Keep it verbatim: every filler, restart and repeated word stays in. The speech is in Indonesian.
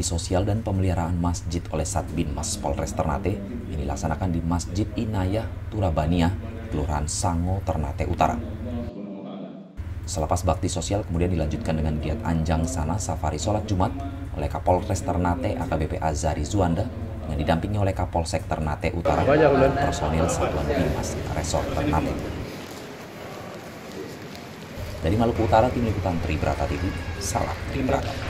sosial dan pemeliharaan masjid oleh Satbinmas Polres Ternate yang dilaksanakan di Masjid Inayah Turabania, Kelurahan Sango, Ternate Utara. Selepas bakti sosial kemudian dilanjutkan dengan giat Anjang Sana Safari Sholat Jumat oleh Kapolres Ternate A K B P Azari Zuanda yang didampingi oleh Kapolsek Ternate Utara dan personil Satuan Bimas Resort Ternate. Dari Maluku Utara, tim liputan Tribrata T V, salam Tribrata.